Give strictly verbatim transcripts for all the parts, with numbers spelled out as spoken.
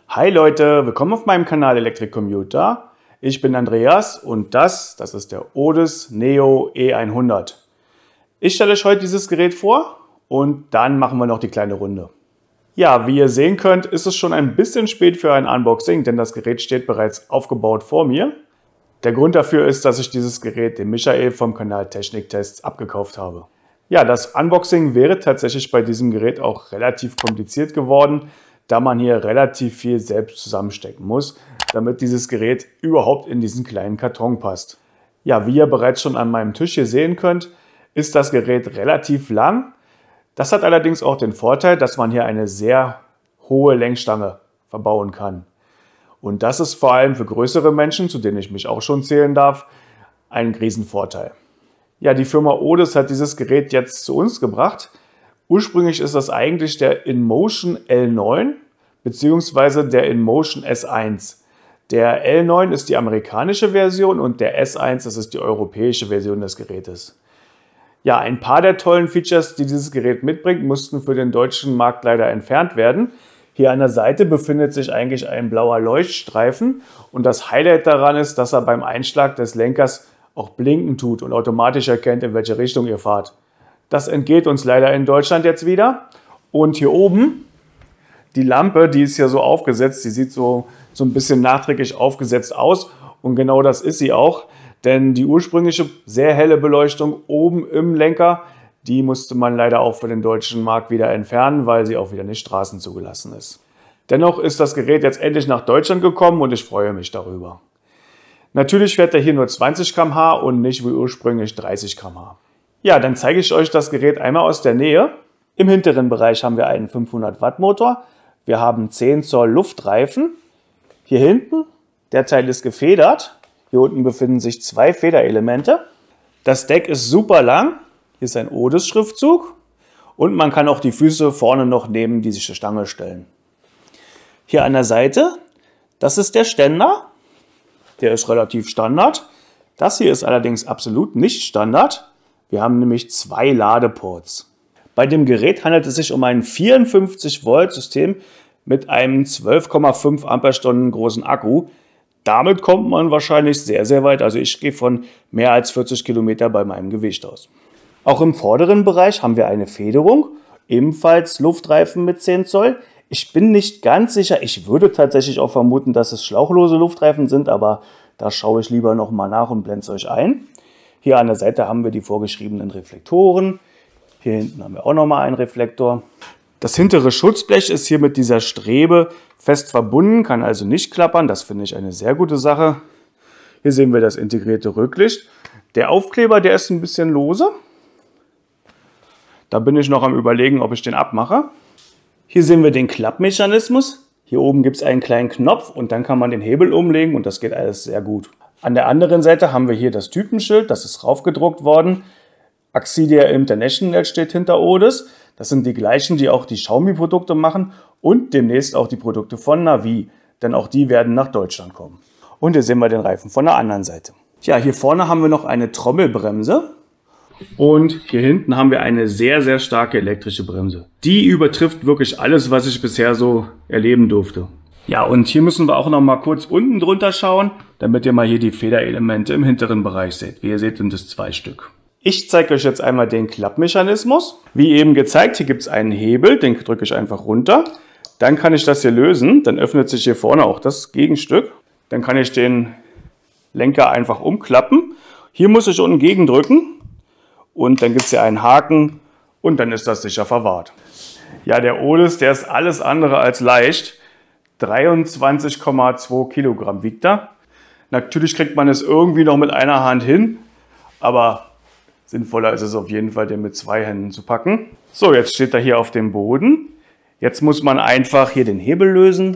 Hi Leute, willkommen auf meinem Kanal Electric Commuter. Ich bin Andreas und das, das ist der Otis Neo E hundert. Ich stelle euch heute dieses Gerät vor und dann machen wir noch die kleine Runde. Ja, wie ihr sehen könnt, ist es schon ein bisschen spät für ein Unboxing, denn das Gerät steht bereits aufgebaut vor mir. Der Grund dafür ist, dass ich dieses Gerät dem Michael vom Kanal Techniktests abgekauft habe. Ja, das Unboxing wäre tatsächlich bei diesem Gerät auch relativ kompliziert geworden, da man hier relativ viel selbst zusammenstecken muss, damit dieses Gerät überhaupt in diesen kleinen Karton passt. Ja, wie ihr bereits schon an meinem Tisch hier sehen könnt, ist das Gerät relativ lang. Das hat allerdings auch den Vorteil, dass man hier eine sehr hohe Längsstange verbauen kann. Und das ist vor allem für größere Menschen, zu denen ich mich auch schon zählen darf, ein Riesenvorteil. Ja, die Firma Otis hat dieses Gerät jetzt zu uns gebracht. Ursprünglich ist das eigentlich der InMotion L neun bzw. der InMotion S eins. Der L neun ist die amerikanische Version und der S eins, das ist die europäische Version des Gerätes. Ja, ein paar der tollen Features, die dieses Gerät mitbringt, mussten für den deutschen Markt leider entfernt werden. Hier an der Seite befindet sich eigentlich ein blauer Leuchtstreifen und das Highlight daran ist, dass er beim Einschlag des Lenkers auch blinken tut und automatisch erkennt, in welche Richtung ihr fahrt. Das entgeht uns leider in Deutschland jetzt wieder. Und hier oben, die Lampe, die ist ja so aufgesetzt, die sieht so, so ein bisschen nachträglich aufgesetzt aus. Und genau das ist sie auch, denn die ursprüngliche sehr helle Beleuchtung oben im Lenker, die musste man leider auch für den deutschen Markt wieder entfernen, weil sie auch wieder nicht straßenzugelassen ist. Dennoch ist das Gerät jetzt endlich nach Deutschland gekommen und ich freue mich darüber. Natürlich fährt er hier nur zwanzig Kilometer pro Stunde und nicht wie ursprünglich dreißig Kilometer pro Stunde. Ja, dann zeige ich euch das Gerät einmal aus der Nähe. Im hinteren Bereich haben wir einen fünfhundert Watt Motor. Wir haben zehn Zoll Luftreifen. Hier hinten, der Teil ist gefedert. Hier unten befinden sich zwei Federelemente. Das Deck ist super lang. Hier ist ein Otis Schriftzug. Und man kann auch die Füße vorne noch neben diese Stange stellen. Hier an der Seite, das ist der Ständer. Der ist relativ Standard. Das hier ist allerdings absolut nicht Standard. Wir haben nämlich zwei Ladeports. Bei dem Gerät handelt es sich um ein vierundfünfzig Volt System mit einem zwölf Komma fünf Ampere-Stunden großen Akku. Damit kommt man wahrscheinlich sehr, sehr weit. Also ich gehe von mehr als vierzig Kilometer bei meinem Gewicht aus. Auch im vorderen Bereich haben wir eine Federung, ebenfalls Luftreifen mit zehn Zoll. Ich bin nicht ganz sicher, ich würde tatsächlich auch vermuten, dass es schlauchlose Luftreifen sind, aber da schaue ich lieber nochmal nach und blende es euch ein. Hier an der Seite haben wir die vorgeschriebenen Reflektoren. Hier hinten haben wir auch nochmal einen Reflektor. Das hintere Schutzblech ist hier mit dieser Strebe fest verbunden, kann also nicht klappern. Das finde ich eine sehr gute Sache. Hier sehen wir das integrierte Rücklicht. Der Aufkleber, der ist ein bisschen lose. Da bin ich noch am Überlegen, ob ich den abmache. Hier sehen wir den Klappmechanismus. Hier oben gibt es einen kleinen Knopf und dann kann man den Hebel umlegen und das geht alles sehr gut. An der anderen Seite haben wir hier das Typenschild, das ist raufgedruckt worden. Axidia International steht hinter Otis. Das sind die gleichen, die auch die Xiaomi-Produkte machen und demnächst auch die Produkte von Navi, denn auch die werden nach Deutschland kommen. Und hier sehen wir den Reifen von der anderen Seite. Ja, hier vorne haben wir noch eine Trommelbremse und hier hinten haben wir eine sehr, sehr starke elektrische Bremse. Die übertrifft wirklich alles, was ich bisher so erleben durfte. Ja, und hier müssen wir auch noch mal kurz unten drunter schauen, damit ihr mal hier die Federelemente im hinteren Bereich seht. Wie ihr seht, sind es zwei Stück. Ich zeige euch jetzt einmal den Klappmechanismus. Wie eben gezeigt, hier gibt es einen Hebel, den drücke ich einfach runter. Dann kann ich das hier lösen, dann öffnet sich hier vorne auch das Gegenstück. Dann kann ich den Lenker einfach umklappen. Hier muss ich unten gegendrücken und dann gibt es hier einen Haken und dann ist das sicher verwahrt. Ja, der Otis, der ist alles andere als leicht. dreiundzwanzig Komma zwei Kilogramm wiegt er. Natürlich kriegt man es irgendwie noch mit einer Hand hin, aber sinnvoller ist es auf jeden Fall, den mit zwei Händen zu packen. So, jetzt steht er hier auf dem Boden. Jetzt muss man einfach hier den Hebel lösen,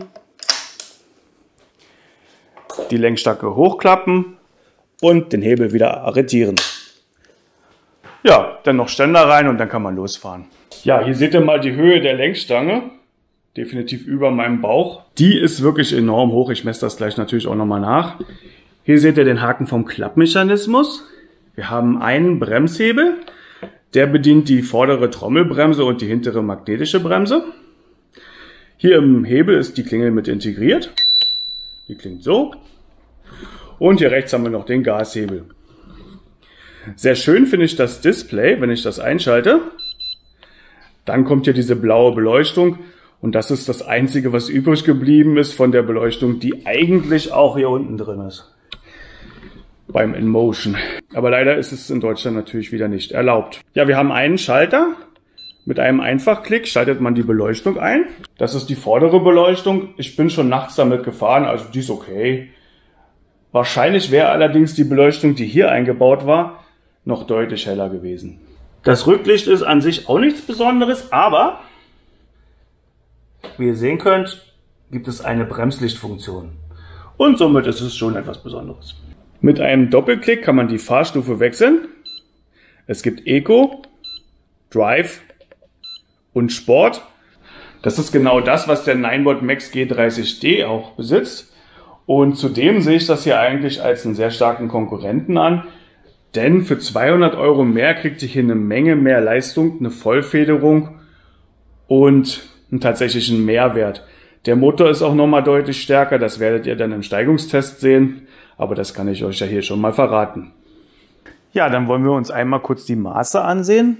die Lenkstange hochklappen und den Hebel wieder arretieren. Ja, dann noch Ständer rein und dann kann man losfahren. Ja, hier seht ihr mal die Höhe der Lenkstange. Definitiv über meinem Bauch. Die ist wirklich enorm hoch. Ich messe das gleich natürlich auch nochmal nach. Hier seht ihr den Haken vom Klappmechanismus. Wir haben einen Bremshebel. Der bedient die vordere Trommelbremse und die hintere magnetische Bremse. Hier im Hebel ist die Klingel mit integriert. Die klingt so. Und hier rechts haben wir noch den Gashebel. Sehr schön finde ich das Display, wenn ich das einschalte. Dann kommt hier diese blaue Beleuchtung. Und das ist das Einzige, was übrig geblieben ist von der Beleuchtung, die eigentlich auch hier unten drin ist. Beim InMotion. Aber leider ist es in Deutschland natürlich wieder nicht erlaubt. Ja, wir haben einen Schalter. Mit einem Einfachklick schaltet man die Beleuchtung ein. Das ist die vordere Beleuchtung. Ich bin schon nachts damit gefahren, also die ist okay. Wahrscheinlich wäre allerdings die Beleuchtung, die hier eingebaut war, noch deutlich heller gewesen. Das Rücklicht ist an sich auch nichts Besonderes, aber wie ihr sehen könnt, gibt es eine Bremslichtfunktion. Und somit ist es schon etwas Besonderes. Mit einem Doppelklick kann man die Fahrstufe wechseln. Es gibt Eco, Drive und Sport. Das ist genau das, was der Ninebot Max G dreißig D auch besitzt. Und zudem sehe ich das hier eigentlich als einen sehr starken Konkurrenten an. Denn für zweihundert Euro mehr kriegt ihr hier eine Menge mehr Leistung, eine Vollfederung und einen tatsächlichen Mehrwert. Der Motor ist auch nochmal deutlich stärker, das werdet ihr dann im Steigungstest sehen. Aber das kann ich euch ja hier schon mal verraten. Ja, dann wollen wir uns einmal kurz die Maße ansehen.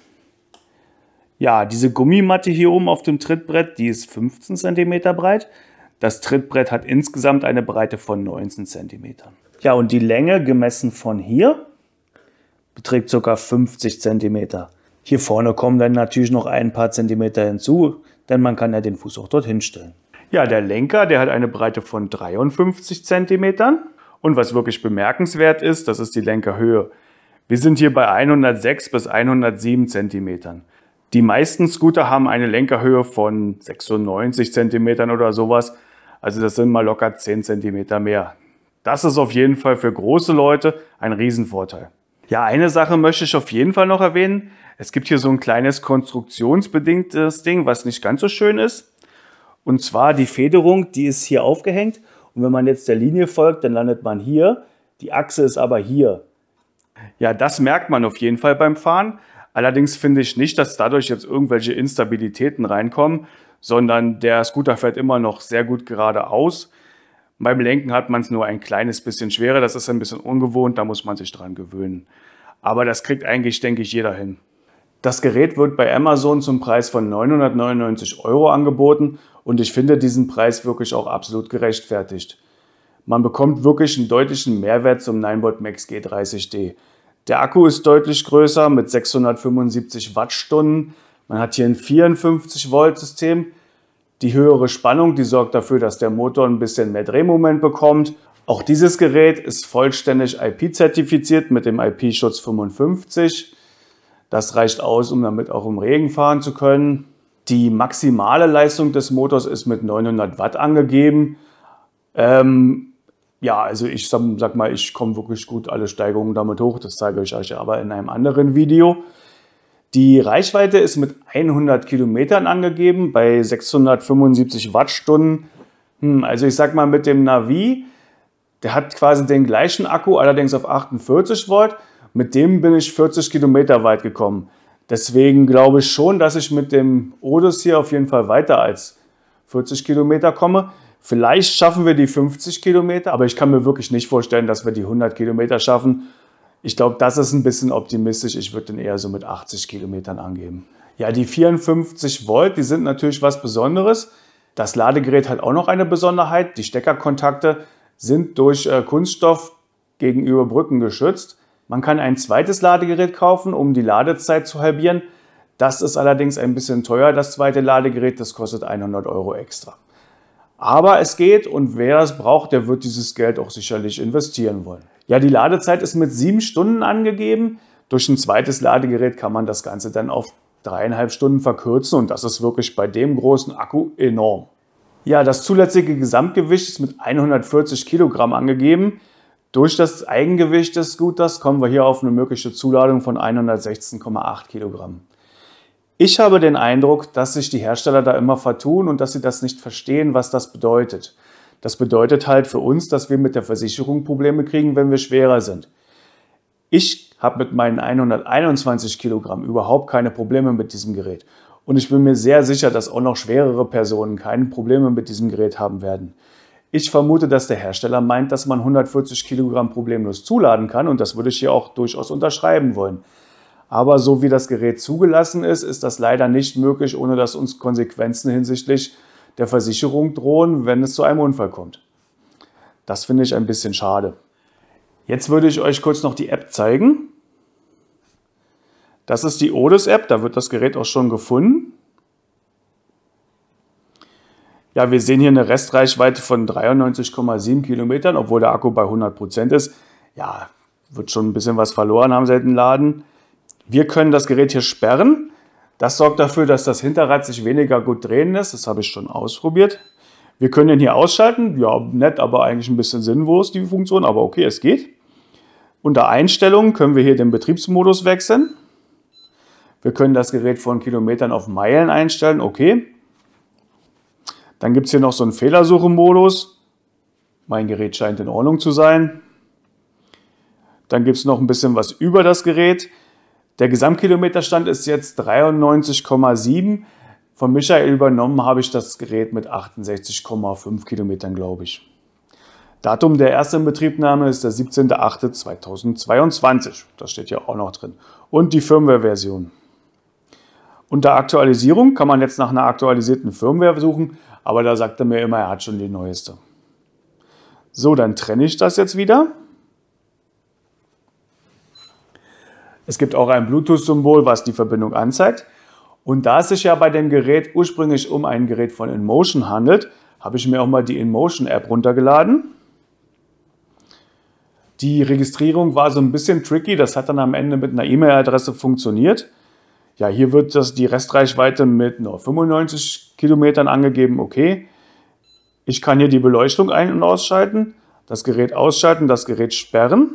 Ja, diese Gummimatte hier oben auf dem Trittbrett, die ist fünfzehn Zentimeter breit. Das Trittbrett hat insgesamt eine Breite von neunzehn Zentimeter. Ja, und die Länge gemessen von hier beträgt ca. fünfzig Zentimeter. Hier vorne kommen dann natürlich noch ein paar Zentimeter hinzu, denn man kann ja den Fuß auch dorthin stellen. Ja, der Lenker, der hat eine Breite von dreiundfünfzig Zentimetern. Und was wirklich bemerkenswert ist, das ist die Lenkerhöhe. Wir sind hier bei hundertsechs bis hundertsieben Zentimetern. Die meisten Scooter haben eine Lenkerhöhe von sechsundneunzig Zentimetern oder sowas. Also das sind mal locker zehn Zentimeter mehr. Das ist auf jeden Fall für große Leute ein Riesenvorteil. Ja, eine Sache möchte ich auf jeden Fall noch erwähnen. Es gibt hier so ein kleines konstruktionsbedingtes Ding, was nicht ganz so schön ist. Und zwar die Federung, die ist hier aufgehängt. Und wenn man jetzt der Linie folgt, dann landet man hier. Die Achse ist aber hier. Ja, das merkt man auf jeden Fall beim Fahren. Allerdings finde ich nicht, dass dadurch jetzt irgendwelche Instabilitäten reinkommen, sondern der Scooter fährt immer noch sehr gut geradeaus. Beim Lenken hat man es nur ein kleines bisschen schwerer. Das ist ein bisschen ungewohnt, da muss man sich dran gewöhnen. Aber das kriegt eigentlich, denke ich, jeder hin. Das Gerät wird bei Amazon zum Preis von neunhundertneunundneunzig Euro angeboten und ich finde diesen Preis wirklich auch absolut gerechtfertigt. Man bekommt wirklich einen deutlichen Mehrwert zum Ninebot Max G dreißig D. Der Akku ist deutlich größer mit sechshundertfünfundsiebzig Wattstunden. Man hat hier ein vierundfünfzig Volt System. Die höhere Spannung, die sorgt dafür, dass der Motor ein bisschen mehr Drehmoment bekommt. Auch dieses Gerät ist vollständig I P-zertifiziert mit dem I P-Schutz fünfundfünfzig. Das reicht aus, um damit auch im Regen fahren zu können. Die maximale Leistung des Motors ist mit neunhundert Watt angegeben. Ähm, ja, also ich sag, sag mal, ich komme wirklich gut alle Steigungen damit hoch. Das zeige ich euch aber in einem anderen Video. Die Reichweite ist mit hundert Kilometern angegeben bei sechshundertfünfundsiebzig Wattstunden. Hm, also ich sag mal mit dem Navi, der hat quasi den gleichen Akku, allerdings auf achtundvierzig Volt. Mit dem bin ich vierzig Kilometer weit gekommen. Deswegen glaube ich schon, dass ich mit dem Odys hier auf jeden Fall weiter als vierzig Kilometer komme. Vielleicht schaffen wir die fünfzig Kilometer, aber ich kann mir wirklich nicht vorstellen, dass wir die hundert Kilometer schaffen. Ich glaube, das ist ein bisschen optimistisch. Ich würde den eher so mit achtzig Kilometern angeben. Ja, die vierundfünfzig Volt, die sind natürlich was Besonderes. Das Ladegerät hat auch noch eine Besonderheit. Die Steckerkontakte sind durch äh, Kunststoff gegenüber Brücken geschützt. Man kann ein zweites Ladegerät kaufen, um die Ladezeit zu halbieren. Das ist allerdings ein bisschen teuer, das zweite Ladegerät. Das kostet hundert Euro extra. Aber es geht und wer es braucht, der wird dieses Geld auch sicherlich investieren wollen. Ja, die Ladezeit ist mit sieben Stunden angegeben. Durch ein zweites Ladegerät kann man das Ganze dann auf dreieinhalb Stunden verkürzen und das ist wirklich bei dem großen Akku enorm. Ja, das zulässige Gesamtgewicht ist mit hundertvierzig Kilogramm angegeben. Durch das Eigengewicht des Scooters kommen wir hier auf eine mögliche Zuladung von hundertsechzehn Komma acht Kilogramm. Ich habe den Eindruck, dass sich die Hersteller da immer vertun und dass sie das nicht verstehen, was das bedeutet. Das bedeutet halt für uns, dass wir mit der Versicherung Probleme kriegen, wenn wir schwerer sind. Ich habe mit meinen hunderteinundzwanzig Kilogramm überhaupt keine Probleme mit diesem Gerät. Und ich bin mir sehr sicher, dass auch noch schwerere Personen keine Probleme mit diesem Gerät haben werden. Ich vermute, dass der Hersteller meint, dass man hundertvierzig Kilogramm problemlos zuladen kann und das würde ich hier auch durchaus unterschreiben wollen. Aber so wie das Gerät zugelassen ist, ist das leider nicht möglich, ohne dass uns Konsequenzen hinsichtlich der Versicherung drohen, wenn es zu einem Unfall kommt. Das finde ich ein bisschen schade. Jetzt würde ich euch kurz noch die App zeigen. Das ist die Odys-App, da wird das Gerät auch schon gefunden. Ja, wir sehen hier eine Restreichweite von dreiundneunzig Komma sieben Kilometern, obwohl der Akku bei hundert Prozent ist. Ja, wird schon ein bisschen was verloren haben seit dem Laden. Wir können das Gerät hier sperren. Das sorgt dafür, dass das Hinterrad sich weniger gut drehen lässt. Das habe ich schon ausprobiert. Wir können den hier ausschalten. Ja, nett, aber eigentlich ein bisschen sinnlos, die Funktion. Aber okay, es geht. Unter Einstellungen können wir hier den Betriebsmodus wechseln. Wir können das Gerät von Kilometern auf Meilen einstellen. Okay. Dann gibt es hier noch so einen Fehlersuche-Modus. Mein Gerät scheint in Ordnung zu sein. Dann gibt es noch ein bisschen was über das Gerät. Der Gesamtkilometerstand ist jetzt dreiundneunzig Komma sieben. Von Michael übernommen habe ich das Gerät mit achtundsechzig Komma fünf Kilometern, glaube ich. Datum der ersten Inbetriebnahme ist der siebzehnter achter zweitausendzweiundzwanzig. Das steht ja auch noch drin. Und die Firmware-Version. Unter Aktualisierung kann man jetzt nach einer aktualisierten Firmware suchen, aber da sagt er mir immer, er hat schon die neueste. So, dann trenne ich das jetzt wieder. Es gibt auch ein Bluetooth-Symbol, was die Verbindung anzeigt. Und da es sich ja bei dem Gerät ursprünglich um ein Gerät von InMotion handelt, habe ich mir auch mal die InMotion-App runtergeladen. Die Registrierung war so ein bisschen tricky, das hat dann am Ende mit einer E-Mail-Adresse funktioniert. Ja, hier wird das die Restreichweite mit nur fünfundneunzig Kilometern angegeben, okay. Ich kann hier die Beleuchtung ein- und ausschalten, das Gerät ausschalten, das Gerät sperren.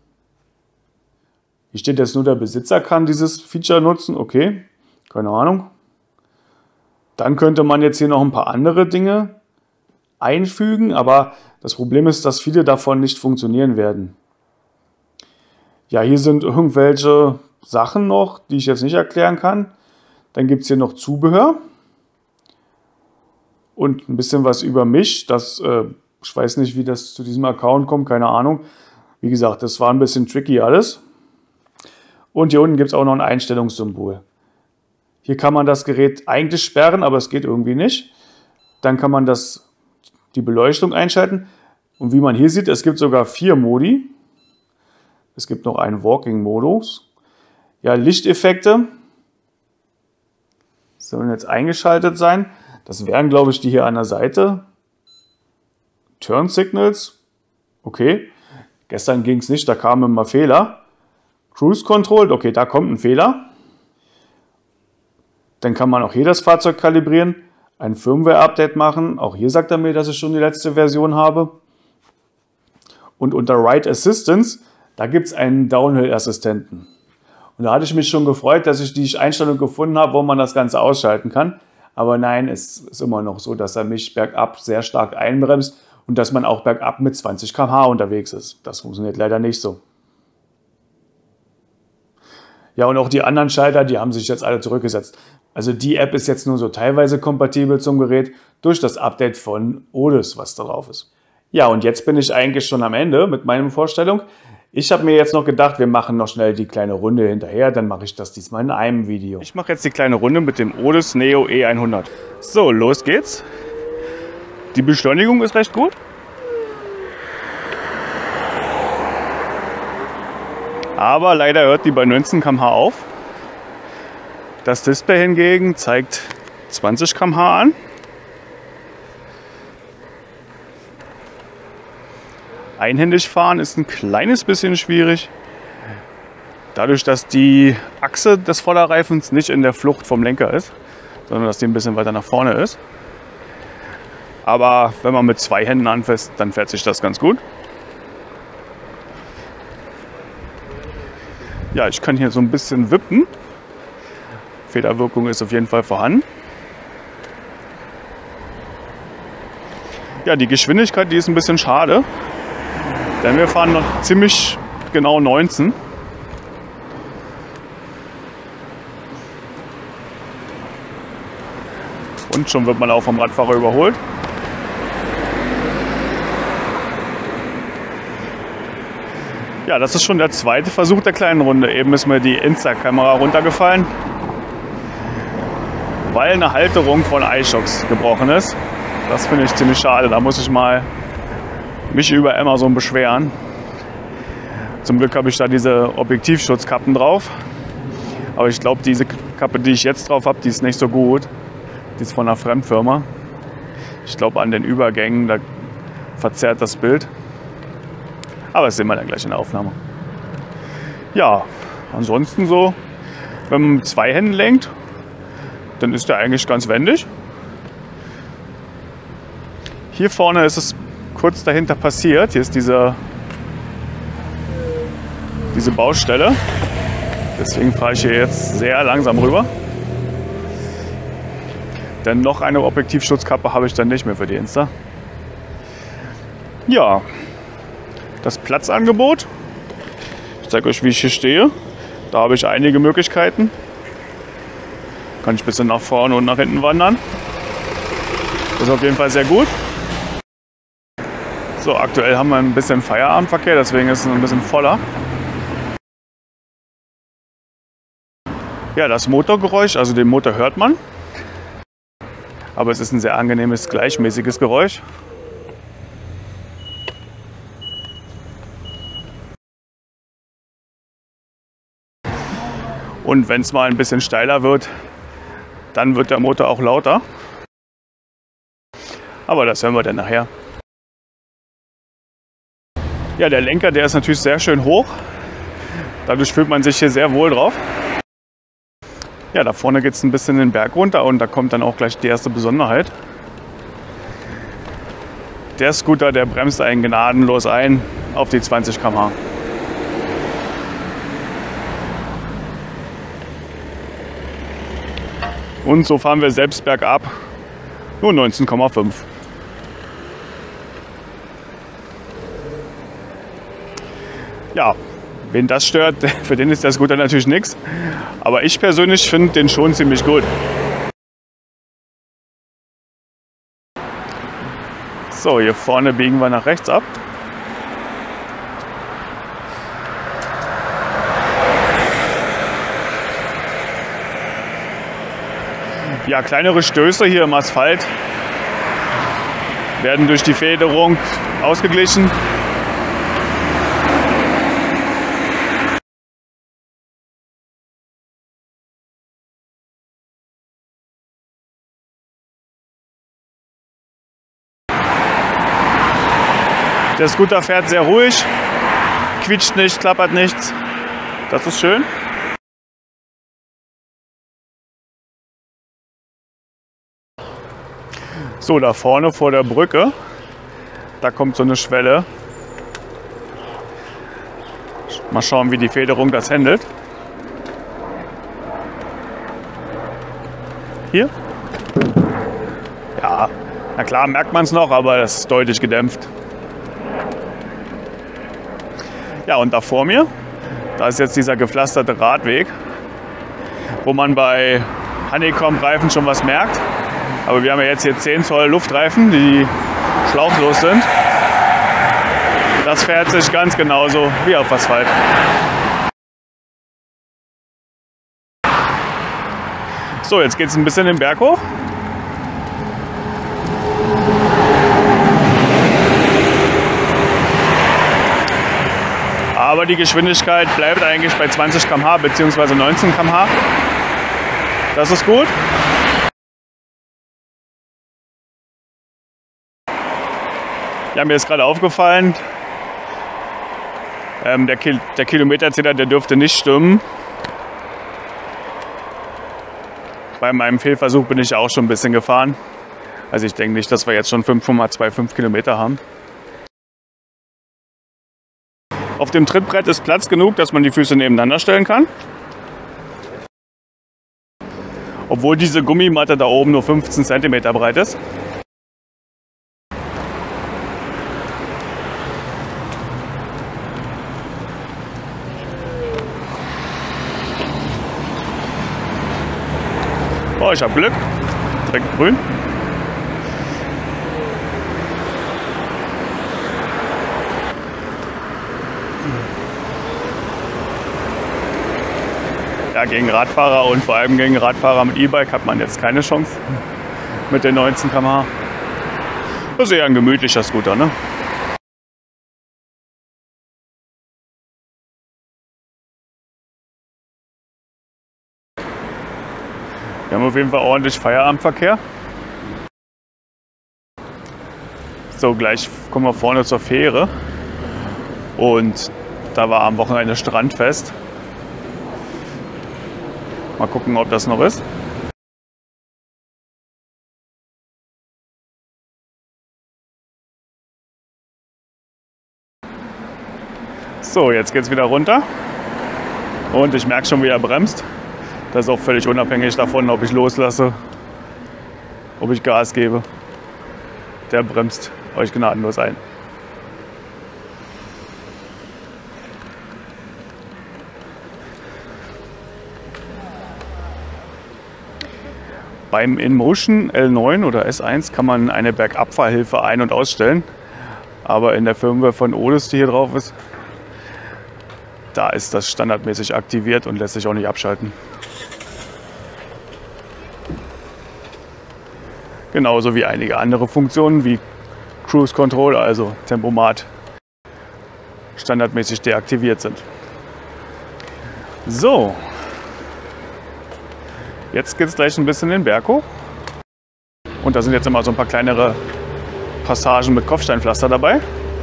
Hier steht jetzt nur, der Besitzer kann dieses Feature nutzen, okay, keine Ahnung. Dann könnte man jetzt hier noch ein paar andere Dinge einfügen, aber das Problem ist, dass viele davon nicht funktionieren werden. Ja, hier sind irgendwelche Sachen noch, die ich jetzt nicht erklären kann. Dann gibt es hier noch Zubehör und ein bisschen was über mich. Das, äh, ich weiß nicht, wie das zu diesem Account kommt, keine Ahnung. Wie gesagt, das war ein bisschen tricky alles. Und hier unten gibt es auch noch ein Einstellungssymbol. Hier kann man das Gerät eigentlich sperren, aber es geht irgendwie nicht. Dann kann man das, die Beleuchtung einschalten. Und wie man hier sieht, es gibt sogar vier Modi. Es gibt noch einen Walking-Modus. Ja, Lichteffekte sollen jetzt eingeschaltet sein. Das wären, glaube ich, die hier an der Seite. Turn Signals. Okay. Gestern ging es nicht, da kamen immer Fehler. Cruise Control, okay, da kommt ein Fehler. Dann kann man auch hier das Fahrzeug kalibrieren, ein Firmware-Update machen. Auch hier sagt er mir, dass ich schon die letzte Version habe. Und unter Ride Assistance, da gibt es einen Downhill-Assistenten. Und da hatte ich mich schon gefreut, dass ich die Einstellung gefunden habe, wo man das Ganze ausschalten kann. Aber nein, es ist immer noch so, dass er mich bergab sehr stark einbremst und dass man auch bergab mit zwanzig Kilometer pro Stunde unterwegs ist. Das funktioniert leider nicht so. Ja, und auch die anderen Schalter, die haben sich jetzt alle zurückgesetzt. Also die App ist jetzt nur so teilweise kompatibel zum Gerät durch das Update von Odys, was da drauf ist. Ja, und jetzt bin ich eigentlich schon am Ende mit meiner Vorstellung. Ich habe mir jetzt noch gedacht, wir machen noch schnell die kleine Runde hinterher, dann mache ich das diesmal in einem Video. Ich mache jetzt die kleine Runde mit dem Odys Neo E hundert. So, los geht's. Die Beschleunigung ist recht gut. Aber leider hört die bei neunzehn Kilometer pro Stunde auf. Das Display hingegen zeigt zwanzig Kilometer pro Stunde an. Einhändig fahren ist ein kleines bisschen schwierig. Dadurch, dass die Achse des Vorderreifens nicht in der Flucht vom Lenker ist, sondern dass die ein bisschen weiter nach vorne ist. Aber wenn man mit zwei Händen anfasst, dann fährt sich das ganz gut. Ja, ich kann hier so ein bisschen wippen. Federwirkung ist auf jeden Fall vorhanden. Ja, die Geschwindigkeit, die ist ein bisschen schade. Denn wir fahren noch ziemlich genau neunzehn. Und schon wird man auch vom Radfahrer überholt. Ja, das ist schon der zweite Versuch der kleinen Runde. Eben ist mir die Insta-Kamera runtergefallen, weil eine Halterung von iShocks gebrochen ist. Das finde ich ziemlich schade. Da muss ich mal mich über Amazon beschweren. Zum Glück habe ich da diese Objektivschutzkappen drauf. Aber ich glaube, diese Kappe, die ich jetzt drauf habe, die ist nicht so gut. Die ist von einer Fremdfirma. Ich glaube, an den Übergängen, da verzerrt das Bild. Aber das sehen wir dann gleich in der Aufnahme. Ja, ansonsten so, wenn man mit zwei Händen lenkt, dann ist der eigentlich ganz wendig. Hier vorne ist es kurz dahinter passiert. Hier ist diese, diese Baustelle. Deswegen fahre ich hier jetzt sehr langsam rüber. Denn noch eine Objektivschutzkappe habe ich dann nicht mehr für die Insta. Ja, das Platzangebot. Ich zeige euch, wie ich hier stehe. Da habe ich einige Möglichkeiten. Kann ich ein bisschen nach vorne und nach hinten wandern. Das ist auf jeden Fall sehr gut. So, aktuell haben wir ein bisschen Feierabendverkehr, deswegen ist es ein bisschen voller. Ja, das Motorgeräusch, also den Motor hört man. Aber es ist ein sehr angenehmes, gleichmäßiges Geräusch. Und wenn es mal ein bisschen steiler wird, dann wird der Motor auch lauter. Aber das hören wir dann nachher. Ja, der Lenker, der ist natürlich sehr schön hoch. Dadurch fühlt man sich hier sehr wohl drauf. Ja, da vorne geht es ein bisschen den Berg runter und da kommt dann auch gleich die erste Besonderheit. Der Scooter, der bremst einen gnadenlos ein auf die zwanzig Kilometer pro Stunde. Und so fahren wir selbst bergab nur neunzehn Komma fünf. Ja, wen das stört, für den ist der Scooter natürlich nichts. Aber ich persönlich finde den schon ziemlich gut. So, hier vorne biegen wir nach rechts ab. Ja, kleinere Stöße hier im Asphalt werden durch die Federung ausgeglichen. Der Scooter fährt sehr ruhig, quietscht nicht, klappert nichts. Das ist schön. So, da vorne vor der Brücke, da kommt so eine Schwelle. Mal schauen, wie die Federung das handelt. Hier. Ja, na klar merkt man es noch, aber das ist deutlich gedämpft. Ja, und da vor mir, da ist jetzt dieser gepflasterte Radweg, wo man bei Honeycomb-Reifen schon was merkt. Aber wir haben ja jetzt hier zehn Zoll Luftreifen, die schlauchlos sind. Das fährt sich ganz genauso wie auf Asphalt. So, jetzt geht es ein bisschen den Berg hoch. Aber die Geschwindigkeit bleibt eigentlich bei zwanzig Kilometer pro Stunde bzw. neunzehn Kilometer pro Stunde. Das ist gut. Ja, mir ist gerade aufgefallen, ähm, der, Kil der Kilometerzähler, der dürfte nicht stimmen. Bei meinem Fehlversuch bin ich auch schon ein bisschen gefahren. Also ich denke nicht, dass wir jetzt schon fünf Komma fünfundzwanzig Kilometer haben. Auf dem Trittbrett ist Platz genug, dass man die Füße nebeneinander stellen kann. Obwohl diese Gummimatte da oben nur fünfzehn Zentimeter breit ist. Oh, ich habe Glück. direkt grün. Ja, gegen Radfahrer und vor allem gegen Radfahrer mit E-Bike hat man jetzt keine Chance mit den neunzehn Kilometer pro Stunde. Das ist eher ein gemütlicher Scooter, ne? Wir haben auf jeden Fall ordentlich Feierabendverkehr. So, gleich kommen wir vorne zur Fähre. Und da war am Wochenende Strandfest. Mal gucken, ob das noch ist. So, jetzt geht es wieder runter. Und ich merke schon, wie er bremst. Das ist auch völlig unabhängig davon, ob ich loslasse, ob ich Gas gebe. Der bremst euch gnadenlos ein. Beim InMotion L neun oder S eins kann man eine Bergabfahrhilfe ein- und ausstellen. Aber in der Firmware von Otis, die hier drauf ist, da ist das standardmäßig aktiviert und lässt sich auch nicht abschalten. Genauso wie einige andere Funktionen wie Cruise Control, also Tempomat, standardmäßig deaktiviert sind. So, jetzt geht es gleich ein bisschen den Berg hoch. Und da sind jetzt immer so ein paar kleinere Passagen mit Kopfsteinpflaster dabei.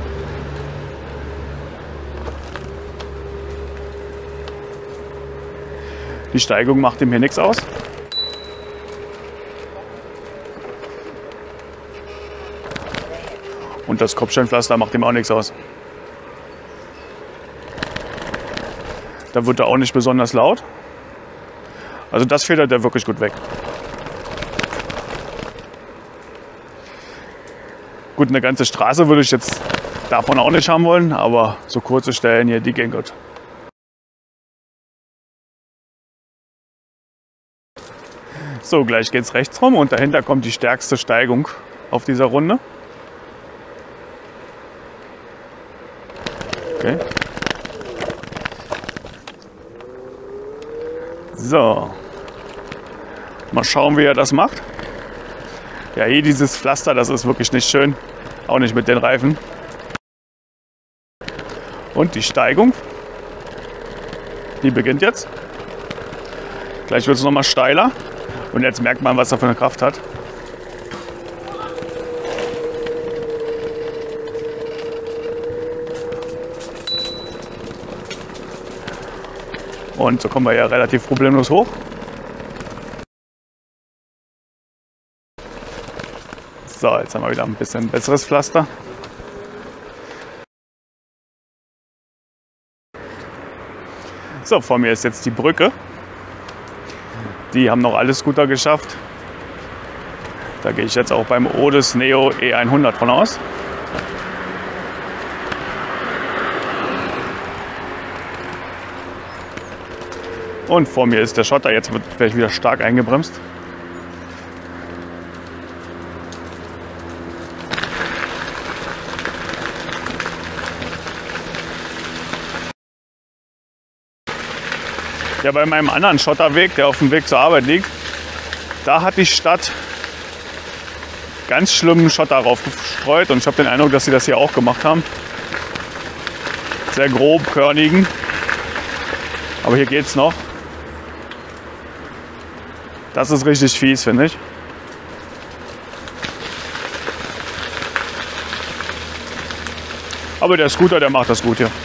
Die Steigung macht ihm hier nichts aus. Und das Kopfsteinpflaster macht ihm auch nichts aus. Da wird er auch nicht besonders laut. Also das federt er wirklich gut weg. Gut, eine ganze Straße würde ich jetzt davon auch nicht haben wollen, aber so kurze Stellen hier, die gehen gut. So, gleich geht es rechts rum und dahinter kommt die stärkste Steigung auf dieser Runde. Okay. So, mal schauen, wie er das macht. Ja, hier dieses Pflaster, das ist wirklich nicht schön, auch nicht mit den Reifen. Und die Steigung, die beginnt jetzt. Gleich wird es noch mal steiler und jetzt merkt man, was er für eine Kraft hat. Und so kommen wir ja relativ problemlos hoch. So, jetzt haben wir wieder ein bisschen besseres Pflaster. So, vor mir ist jetzt die Brücke. Die haben noch alle Scooter geschafft. Da gehe ich jetzt auch beim Otis Neo E hundert von aus. Und vor mir ist der Schotter, jetzt wird vielleicht wieder stark eingebremst. Ja, bei meinem anderen Schotterweg, der auf dem Weg zur Arbeit liegt, da hat die Stadt ganz schlimmen Schotter raufgestreut und ich habe den Eindruck, dass sie das hier auch gemacht haben. Sehr grob, körnigen, aber hier geht's noch. Das ist richtig fies, finde ich. Aber der Scooter, der macht das gut hier.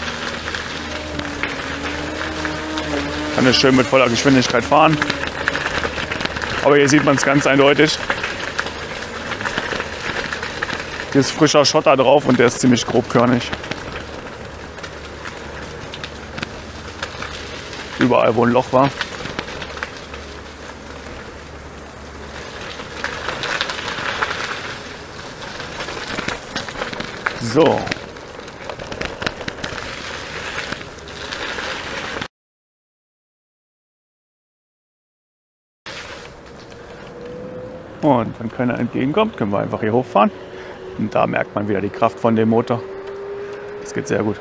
Kann er schön mit voller Geschwindigkeit fahren. Aber hier sieht man es ganz eindeutig. Hier ist frischer Schotter drauf und der ist ziemlich grobkörnig. Überall, wo ein Loch war. So. Und wenn keiner entgegenkommt, können wir einfach hier hochfahren. Und da merkt man wieder die Kraft von dem Motor. Das geht sehr gut.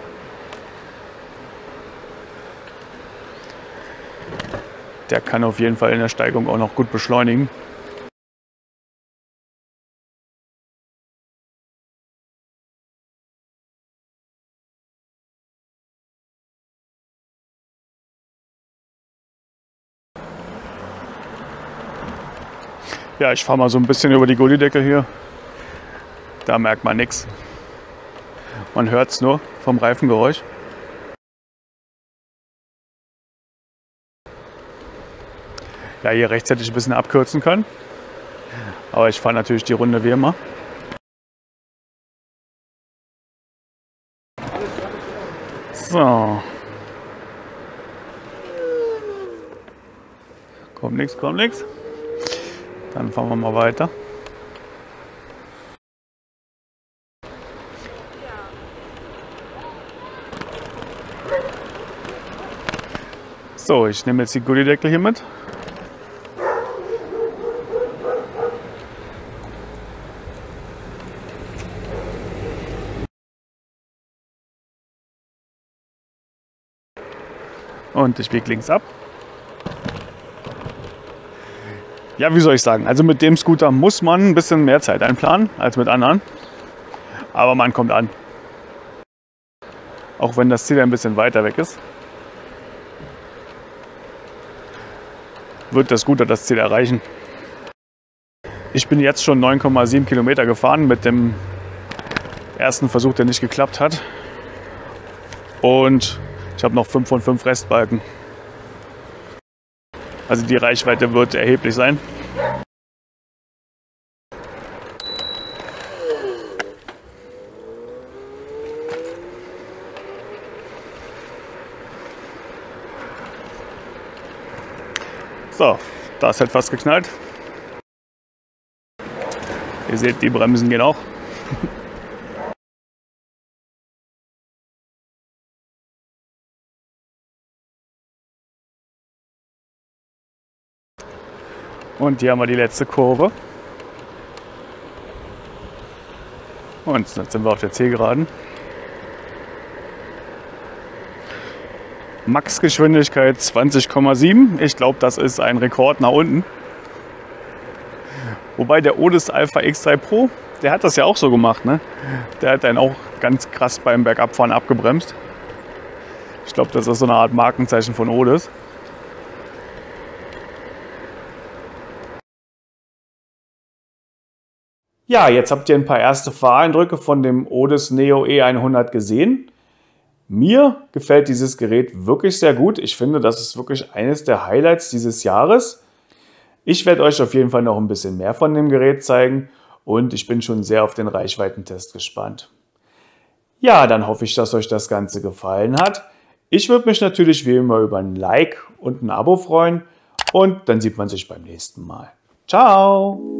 Der kann auf jeden Fall in der Steigung auch noch gut beschleunigen. Ja, ich fahre mal so ein bisschen über die Gullydeckel hier. Da merkt man nichts. Man hört es nur vom Reifengeräusch. Ja, hier rechts hätte ich ein bisschen abkürzen können. Aber ich fahre natürlich die Runde wie immer. So. Kommt nichts, kommt nichts. Dann fahren wir mal weiter. So, ich nehme jetzt die Gullydeckel hier mit. Und ich biege links ab. Ja, wie soll ich sagen? Also mit dem Scooter muss man ein bisschen mehr Zeit einplanen als mit anderen. Aber man kommt an. Auch wenn das Ziel ein bisschen weiter weg ist, wird der Scooter das Ziel erreichen. Ich bin jetzt schon neun Komma sieben Kilometer gefahren mit dem ersten Versuch, der nicht geklappt hat. Und ich habe noch fünf von fünf Restbalken. Also die Reichweite wird erheblich sein. So, da ist etwas geknallt. Ihr seht, die Bremsen gehen auch. Und hier haben wir die letzte Kurve. Und jetzt sind wir auf der Zielgeraden. Maxgeschwindigkeit zwanzig Komma sieben. Ich glaube, das ist ein Rekord nach unten. Wobei der Otis Alpha X drei Pro, der hat das ja auch so gemacht, ne? Der hat dann auch ganz krass beim Bergabfahren abgebremst. Ich glaube, das ist so eine Art Markenzeichen von Otis. Ja, jetzt habt ihr ein paar erste Fahreindrücke von dem Otis Neo E hundert gesehen. Mir gefällt dieses Gerät wirklich sehr gut. Ich finde, das ist wirklich eines der Highlights dieses Jahres. Ich werde euch auf jeden Fall noch ein bisschen mehr von dem Gerät zeigen und ich bin schon sehr auf den Reichweitentest gespannt. Ja, dann hoffe ich, dass euch das Ganze gefallen hat. Ich würde mich natürlich wie immer über ein Like und ein Abo freuen und dann sieht man sich beim nächsten Mal. Ciao!